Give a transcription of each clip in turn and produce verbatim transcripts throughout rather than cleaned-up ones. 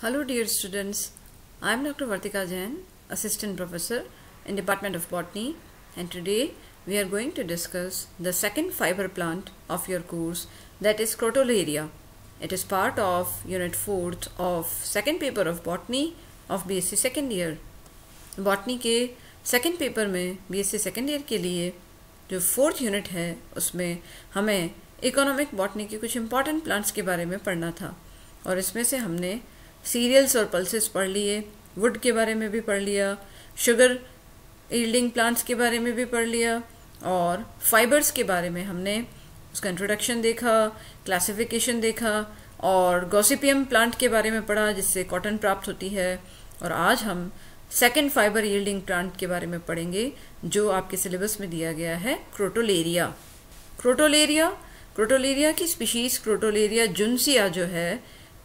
Hello dear students, I am Doctor Vartika Jain, Assistant Professor in Department of Botany, and today we are going to discuss the second fiber plant of your course, that is Crotolaria. It is part of Unit fourth of second paper of Botany of B Sc second year. Botany के second paper में B Sc second year के लिए जो fourth unit है उसमें हमें economic botany के कुछ इम्पॉर्टेंट प्लांट्स के बारे में पढ़ना था, और इसमें से हमने सीरियल्स और पल्सेस पढ़ लिए, वुड के बारे में भी पढ़ लिया, शुगर यील्डिंग प्लांट्स के बारे में भी पढ़ लिया, और फाइबर्स के बारे में हमने उसका इंट्रोडक्शन देखा, क्लासिफिकेशन देखा, और गॉसिपियम प्लांट के बारे में पढ़ा जिससे कॉटन प्राप्त होती है। और आज हम सेकेंड फाइबर यील्डिंग प्लांट के बारे में पढ़ेंगे जो आपके सिलेबस में दिया गया है, क्रोटोलेरिया। क्रोटोलेरिया क्रोटोलेरिया की स्पीशीज क्रोटोलेरिया जुंसिया जो है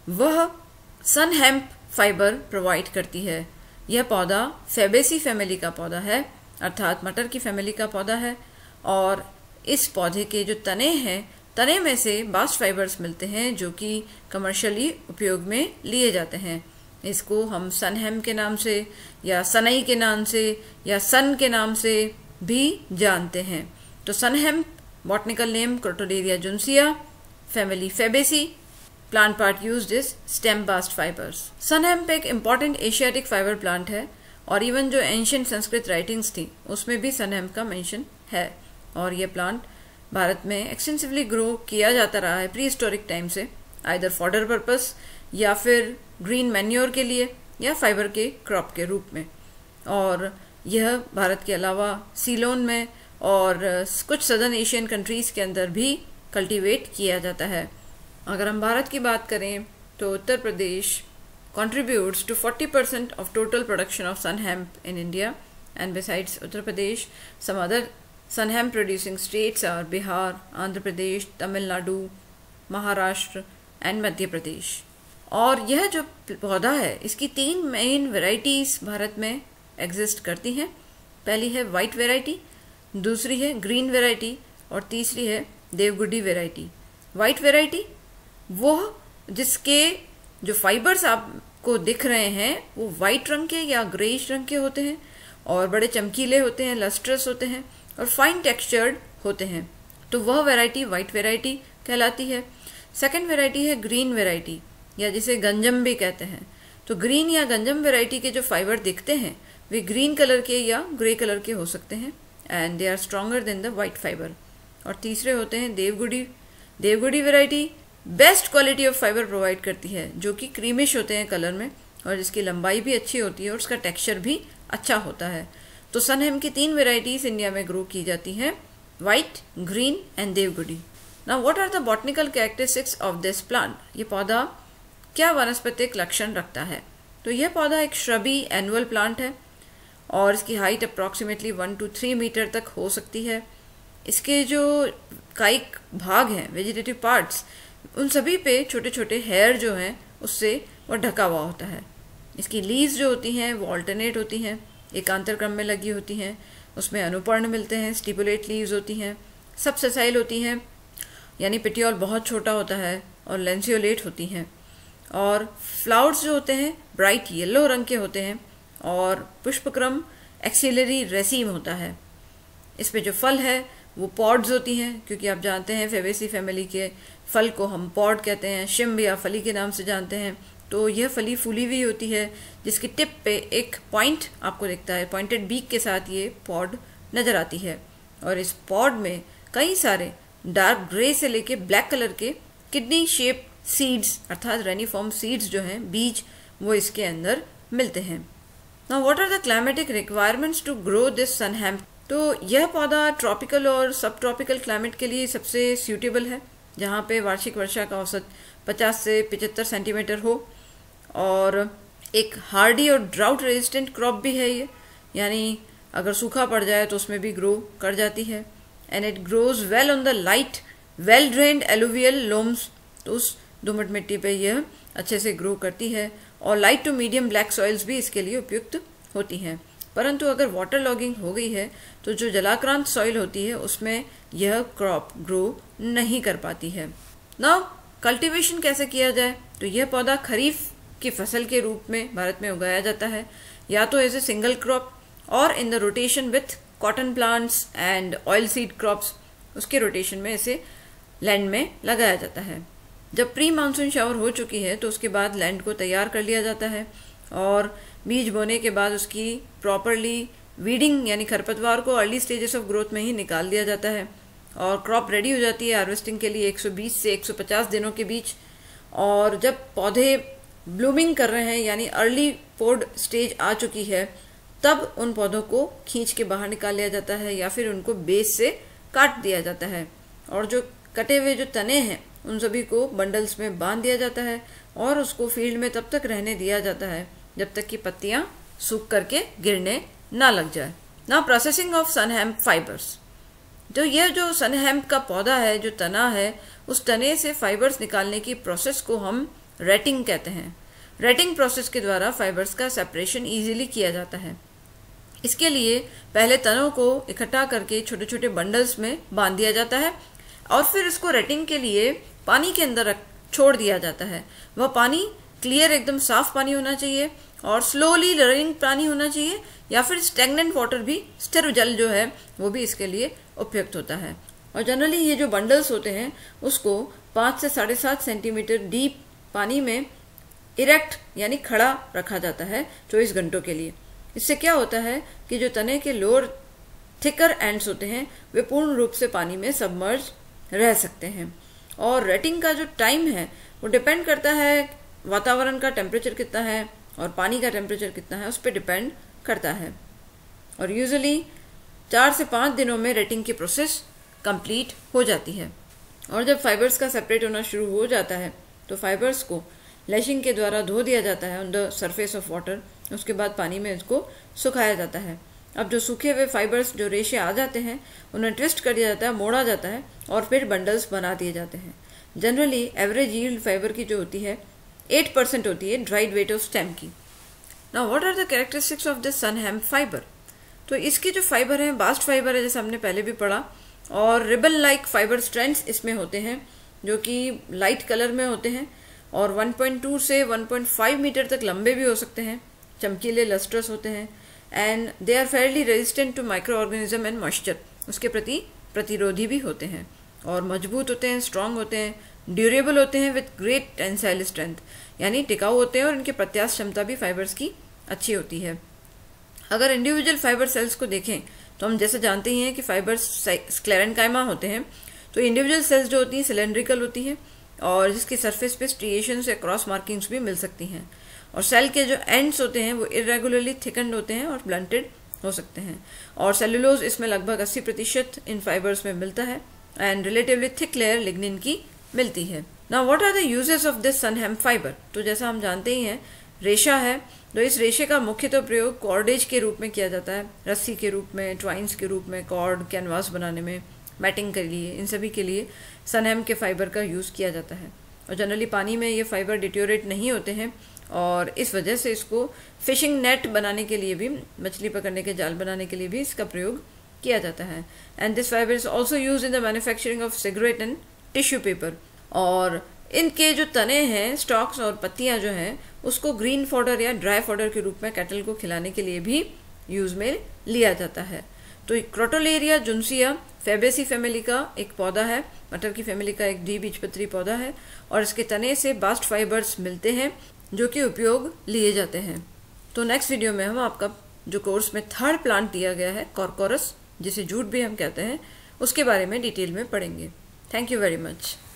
वह सनहेम्प फाइबर प्रोवाइड करती है। यह पौधा फेबेसी फैमिली का पौधा है, अर्थात मटर की फैमिली का पौधा है, और इस पौधे के जो तने हैं, तने में से बास्ट फाइबर्स मिलते हैं जो कि कमर्शियली उपयोग में लिए जाते हैं। इसको हम सनहेम्प के नाम से या सनई के नाम से या सन के नाम से भी जानते हैं। तो sunhemp botanical name crotalaria juncea, family fabaceae, plant part used is stem bast fibres. Sunhemp एक इम्पॉर्टेंट एशियाटिक फाइबर प्लांट है, और इवन जो एंशियंट संस्कृत राइटिंग्स थी उसमें भी सनहेम्प का मेंशन है। और ये प्लांट भारत में एक्सटेंसिवली ग्रो किया जाता रहा है प्री हिस्टोरिक टाइम से, आइदर फॉडर पर्पस या फिर ग्रीन मैन्योर के लिए या फाइबर के क्रॉप के रूप में। और यह भारत के अलावा सीलोन में और कुछ सदर्न एशियन कंट्रीज के अंदर भी कल्टीवेट किया जाता है। अगर हम भारत की बात करें तो Uttar Pradesh contributes to forty percent of total production of sunhemp in India, and besides Uttar Pradesh, some other sunhemp producing states are Bihar, Andhra Pradesh, Tamil Nadu, Maharashtra and Madhya Pradesh। और यह जो पौधा है इसकी तीन मेन वेराइटीज भारत में exist करती हैं। पहली है वाइट वेराइटी, दूसरी है ग्रीन वेराइटी, और तीसरी है देवगुडी वेराइटी। वाइट वेराइटी वो जिसके जो फाइबर्स आपको दिख रहे हैं वो वाइट रंग के या ग्रेइश रंग के होते हैं, और बड़े चमकीले होते हैं, लस्ट्रस होते हैं, और फाइन टेक्सचर्ड होते हैं। तो वह वेराइटी वाइट वेराइटी कहलाती है। सेकंड वेराइटी है ग्रीन वेराइटी, या जिसे गंजम भी कहते हैं। तो ग्रीन या गंजम वेराइटी के जो फाइबर दिखते हैं वे ग्रीन कलर के या ग्रे कलर के हो सकते हैं, and they are stronger than the white fibre. और तीसरे होते हैं Devgudi. Devgudi variety best quality of fibre provide करती है, जो कि क्रीमिश होते हैं कलर में, और जिसकी लंबाई भी अच्छी होती है और उसका टेक्सचर भी अच्छा होता है। तो सनहेम्प की तीन वेराइटीज इंडिया में ग्रो की जाती हैं, white, green and Devgudi. Now what are the botanical characteristics of this plant? ये पौधा क्या वनस्पतिक लक्षण रखता है? तो यह पौधा एक श्रबी एनुअल प्लांट है, और इसकी height approximately one two three metre तक हो सकती है। इसके जो कायिक भाग हैं, वेजिटेटिव पार्ट्स, उन सभी पे छोटे छोटे हेयर जो हैं उससे वो ढका हुआ होता है। इसकी लीव्स जो होती हैं वो ऑल्टरनेट होती हैं, एकांतर क्रम में लगी होती हैं, उसमें अनुपर्ण मिलते हैं, स्टिपुलेट लीव्स होती हैं, सब सेसाइल होती हैं, यानी पेटियोल बहुत छोटा होता है, और लेंसियोलेट होती हैं। और फ्लावर्स जो होते हैं ब्राइट येलो रंग के होते हैं, और पुष्पक्रम एक्सिलरी रेसीम होता है। इसमें जो फल है वो पॉड्स होती हैं, क्योंकि आप जानते हैं फेबेसी फैमिली के फल को हम पॉड कहते हैं, शिम्ब या फली के नाम से जानते हैं। तो यह फली फूली हुई होती है, जिसकी टिप पे एक पॉइंट आपको दिखता है, पॉइंटेड बीक के साथ ये पॉड नजर आती है। और इस पॉड में कई सारे डार्क ग्रे से लेके ब्लैक कलर के किडनी शेप सीड्स, अर्थात रेनिफॉर्म सीड्स जो हैं, बीज, वो इसके अंदर मिलते हैं। Now what are the climatic requirements to grow this sunhemp? तो यह पौधा ट्रॉपिकल और सब ट्रॉपिकल क्लाइमेट के लिए सबसे सूटेबल है, जहाँ पे वार्षिक वर्षा का औसत पचास से पचहत्तर सेंटीमीटर हो, और एक हार्डी और ड्राउट रेजिस्टेंट क्रॉप भी है ये, यानी अगर सूखा पड़ जाए तो उसमें भी ग्रो कर जाती है। And it grows well on the light well drained alluvial loams, तो उस दोमट मिट्टी पे यह अच्छे से ग्रो करती है, और light to medium black soils भी इसके लिए उपयुक्त होती हैं। परंतु अगर वाटर लॉगिंग हो गई है तो जो जलाक्रांत सॉइल होती है उसमें यह क्रॉप ग्रो नहीं कर पाती है। नाउ कल्टीवेशन कैसे किया जाए? तो यह पौधा खरीफ की फसल के रूप में भारत में उगाया जाता है, या तो एज ए सिंगल क्रॉप और in the rotation with cotton plants and oil seed crops, उसके रोटेशन में इसे लैंड में लगाया जाता है। जब प्री मानसून शावर हो चुकी है तो उसके बाद लैंड को तैयार कर लिया जाता है और बीज बोने के बाद उसकी प्रॉपरली वीडिंग यानी खरपतवार को अर्ली स्टेजेस ऑफ ग्रोथ में ही निकाल दिया जाता है और क्रॉप रेडी हो जाती है हार्वेस्टिंग के लिए एक सौ बीस से एक सौ पचास दिनों के बीच। और जब पौधे ब्लूमिंग कर रहे हैं यानी अर्ली पोड स्टेज आ चुकी है, तब उन पौधों को खींच के बाहर निकाल लिया जाता है या फिर उनको बेस से काट दिया जाता है और जो कटे हुए जो तने हैं उन सभी को बंडल्स में बांध दिया जाता है और उसको फील्ड में तब तक रहने दिया जाता है जब तक कि पत्तियां सूख करके गिरने ना लग जाए। ना प्रोसेसिंग ऑफ सनहेम्प फाइबर्स, तो यह जो सनहेम्प का पौधा है, जो तना है, उस तने से फाइबर्स निकालने की प्रोसेस को हम रेटिंग कहते हैं। रेटिंग प्रोसेस के द्वारा फाइबर्स का सेपरेशन इजीली किया जाता है। इसके लिए पहले तनों को इकट्ठा करके छोटे छोटे बंडल्स में बांध दिया जाता है और फिर इसको रेटिंग के लिए पानी के अंदर छोड़ दिया जाता है। वह पानी क्लियर एकदम साफ पानी होना चाहिए और स्लोली रनिंग पानी होना चाहिए या फिर स्टेगनेंट वाटर भी, स्थिर जल जो है वो भी इसके लिए उपयुक्त होता है। और जनरली ये जो बंडल्स होते हैं उसको पाँच से साढ़े सात सेंटीमीटर डीप पानी में इरेक्ट यानी खड़ा रखा जाता है चौबीस घंटों के लिए। इससे क्या होता है कि जो तने के लोअर थिकर एंड्स होते हैं वे पूर्ण रूप से पानी में सबमर्ज रह सकते हैं। और रेटिंग का जो टाइम है वो डिपेंड करता है वातावरण का टेम्परेचर कितना है और पानी का टेम्परेचर कितना है, उस पर डिपेंड करता है। और यूजुअली चार से पाँच दिनों में रेटिंग की प्रोसेस कंप्लीट हो जाती है। और जब फाइबर्स का सेपरेट होना शुरू हो जाता है तो फाइबर्स को लैशिंग के द्वारा धो दिया जाता है on the surface of water. उसके बाद पानी में इसको सुखाया जाता है। अब जो सूखे हुए फाइबर्स जो रेशे आ जाते हैं उन्हें ट्विस्ट कर दिया जाता है, मोड़ा जाता है और फिर बंडल्स बना दिए जाते हैं। जनरली एवरेज यील्ड फाइबर की जो होती है एट परसेंट होती है ड्राइड वेट ऑफ स्टेम की। Now what are the characteristics of this sunhemp fibre? तो इसकी जो फाइबर है बास्ट फाइबर है, जैसे हमने पहले भी पढ़ा, और रिबन लाइक फाइबर स्ट्रैंड्स इसमें होते हैं जो कि लाइट कलर में होते हैं और वन पॉइंट टू से वन पॉइंट फाइव मीटर तक लंबे भी हो सकते हैं, चमकीले लस्ट्रस होते हैं and they are fairly resistant to micro organism and moisture, उसके प्रति प्रतिरोधी भी होते हैं और मजबूत होते हैं, स्ट्रांग होते हैं, ड्यूरेबल होते हैं विथ ग्रेट टेंसाइल स्ट्रेंथ, यानी टिकाऊ होते हैं और इनकी प्रत्यास्थ क्षमता भी फाइबर्स की अच्छी होती है। अगर इंडिविजुअल फाइबर सेल्स को देखें तो हम जैसे जानते ही हैं कि फाइबर्स स्क्लेरेंकाइमा होते हैं, तो इंडिविजुअल सेल्स जो होती हैं सिलेंड्रिकल होती हैं और जिसकी सरफेस पे स्ट्रिएशंस या क्रॉस मार्किंग्स भी मिल सकती हैं। और सेल के जो एंड्स होते हैं वो इरेगुलरली थिकन्ड होते हैं और ब्लंटेड हो सकते हैं। और सेलुलोज इसमें लगभग अस्सी प्रतिशत इन फाइबर्स में मिलता है and relatively thick layer lignin की मिलती है। Now what are the uses of this sunhemp fibre? तो जैसा हम जानते ही हैं रेशा है, तो इस रेशे का मुख्यतः प्रयोग कॉर्डेज के रूप में किया जाता है, रस्सी के रूप में, ट्वाइंस के रूप में, कॉर्ड, कैनवास बनाने में, मैटिंग के लिए, इन सभी के लिए सनहेम्प के फाइबर का यूज़ किया जाता है। और जनरली पानी में ये फाइबर डिटोरेट नहीं होते हैं और इस वजह से इसको फिशिंग नेट बनाने के लिए भी, मछली पकड़ने के जाल बनाने के लिए भी इसका प्रयोग किया जाता है। And this fibre is also use in the manufacturing of cigarette and tissue paper. और इनके जो तने हैं, स्टॉक्स और पत्तियां जो हैं, उसको ग्रीन फॉडर या ड्राई फॉडर के रूप में कैटल को खिलाने के लिए भी यूज में लिया जाता है। तो क्रोटोलेरिया जुंसिया फेबेसी फैमिली का एक पौधा है, मटर की फैमिली का एक द्विबीजपत्री पौधा है और इसके तने से बास्ट फाइबर्स मिलते हैं जो कि उपयोग लिए जाते हैं। तो नेक्स्ट वीडियो में हम आपका जो कोर्स में थर्ड प्लांट दिया गया है कॉर्कोरस, जिसे जूट भी हम कहते हैं, उसके बारे में डिटेल में पढ़ेंगे। Thank you very much.